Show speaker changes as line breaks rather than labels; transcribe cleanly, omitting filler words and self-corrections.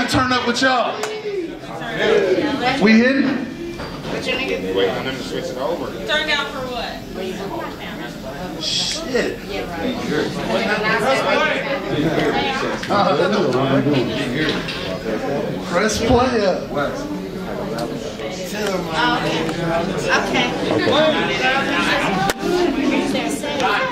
to turn up with y'all. We hitting?
Wait on them to switch it over.
Turn down for what?
Shit. Press play up.
Okay.